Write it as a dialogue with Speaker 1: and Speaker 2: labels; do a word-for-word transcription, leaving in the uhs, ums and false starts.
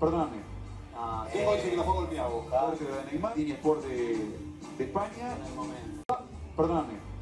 Speaker 1: Perdóname.
Speaker 2: No,
Speaker 3: ¿Quién dice que lo fue golpeado?
Speaker 1: Fuerte de Neymar, Línea Sport de, de España.
Speaker 2: en el momento.
Speaker 1: Perdóname.